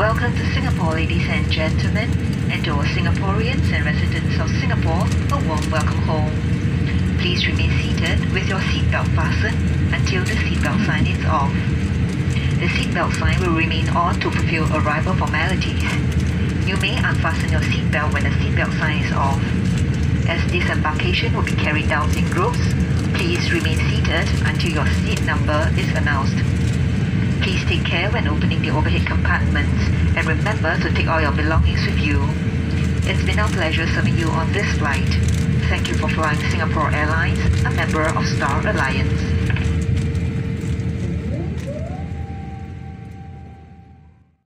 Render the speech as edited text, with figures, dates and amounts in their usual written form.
Welcome to Singapore, ladies and gentlemen, and to all Singaporeans and residents of Singapore, a warm welcome home. Please remain seated with your seatbelt fastened until the seatbelt sign is off. The seatbelt sign will remain on to fulfill arrival formalities. You may unfasten your seatbelt when the seatbelt sign is off. As disembarkation will be carried out in groups, please remain seated until your seat number is announced. Please take care when opening the overhead compartments and remember to take all your belongings with you. It's been our pleasure serving you on this flight. Thank you for flying Singapore Airlines, a member of Star Alliance.